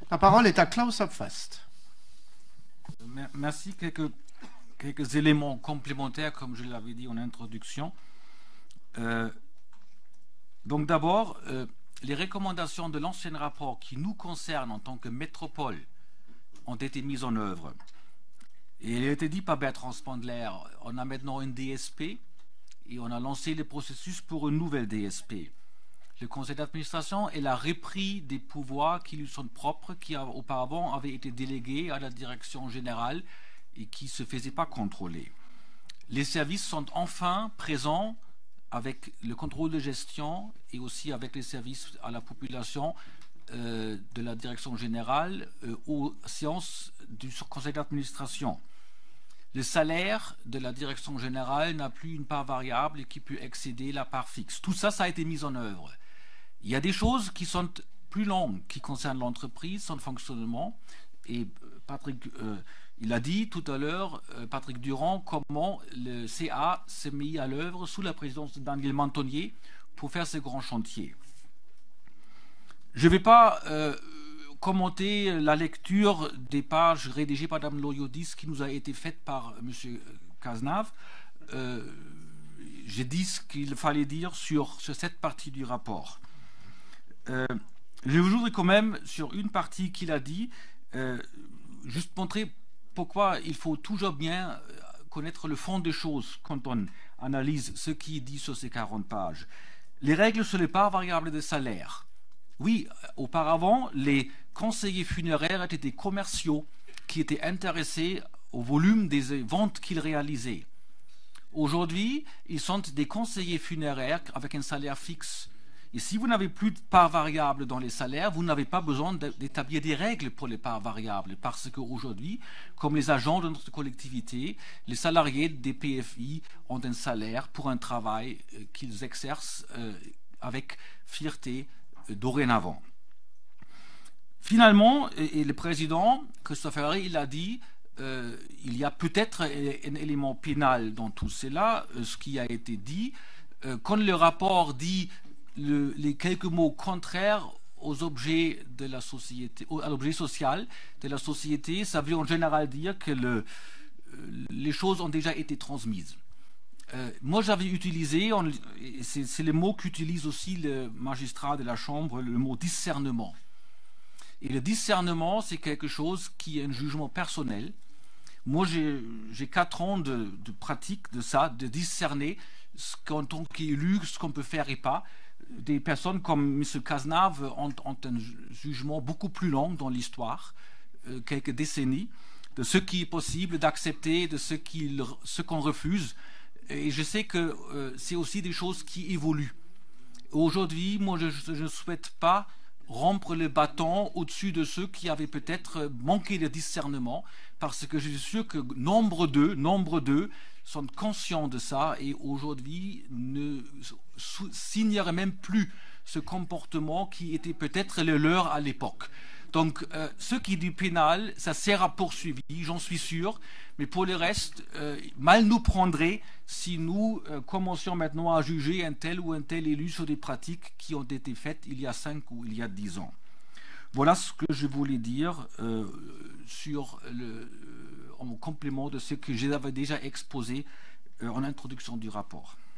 La parole est à Klaus Abfast. Merci. Quelques éléments complémentaires, comme je l'avais dit en introduction. Donc d'abord, les recommandations de l'ancien rapport qui nous concernent en tant que métropole ont été mises en œuvre. Et il a été dit par Bertrand Spandler, on a maintenant une DSP et on a lancé le processus pour une nouvelle DSP. Le conseil d'administration a repris des pouvoirs qui lui sont propres, qui auparavant avaient été délégués à la direction générale et qui ne se faisaient pas contrôler. Les services sont enfin présents avec le contrôle de gestion et aussi avec les services à la population de la direction générale aux séances du conseil d'administration. Le salaire de la direction générale n'a plus une part variable qui peut excéder la part fixe. Tout ça, ça a été mis en œuvre. Il y a des choses qui sont plus longues, qui concernent l'entreprise, son fonctionnement. Et Patrick, il a dit tout à l'heure, Patrick Durand, comment le CA s'est mis à l'œuvre sous la présidence de Daniel Mantonnier pour faire ce grand chantier. Je ne vais pas commenter la lecture des pages rédigées par Mme Loyodis qui nous a été faite par M. Cazenave. J'ai dit ce qu'il fallait dire sur cette partie du rapport. Je voudrais quand même, sur une partie qu'il a dit, juste montrer pourquoi il faut toujours bien connaître le fond des choses quand on analyse ce qui est dit sur ces 40 pages. Les règles sur les parts variables de salaire. Oui, auparavant, les conseillers funéraires étaient des commerciaux qui étaient intéressés au volume des ventes qu'ils réalisaient. Aujourd'hui, ils sont des conseillers funéraires avec un salaire fixe. Et si vous n'avez plus de parts variables dans les salaires, vous n'avez pas besoin d'établir des règles pour les parts variables. Parce qu'aujourd'hui, comme les agents de notre collectivité, les salariés des PFI ont un salaire pour un travail qu'ils exercent avec fierté dorénavant. Finalement, et le président, Christophe Ferrari, il a dit il y a peut-être un élément pénal dans tout cela, ce qui a été dit. Quand le rapport dit les quelques mots contraires aux objets de la société, à l'objet social de la société, ça veut en général dire que les choses ont déjà été transmises. Moi, j'avais utilisé, c'est le mot qu'utilise aussi le magistrat de la Chambre, le mot discernement. Et le discernement, c'est quelque chose qui est un jugement personnel. Moi, j'ai 4 ans de pratique de ça, de discerner en tant qu'élu, ce qu'on peut faire et pas. Des personnes comme M. Cazenave ont un jugement beaucoup plus long dans l'histoire, quelques décennies, de ce qui est possible d'accepter, de ce qu'on refuse. Et je sais que c'est aussi des choses qui évoluent. Aujourd'hui, moi, je ne souhaite pas rompre le bâton au-dessus de ceux qui avaient peut-être manqué de discernement, parce que je suis sûr que nombre d'eux sont conscients de ça et aujourd'hui ne signeraient même plus ce comportement qui était peut-être le leur à l'époque. Donc, ce qui est du pénal, ça sera poursuivi, j'en suis sûr, mais pour le reste, mal nous prendrait si nous commencions maintenant à juger un tel ou un tel élu sur des pratiques qui ont été faites il y a 5 ou il y a 10 ans. Voilà ce que je voulais dire en complément de ce que j'avais déjà exposé en introduction du rapport.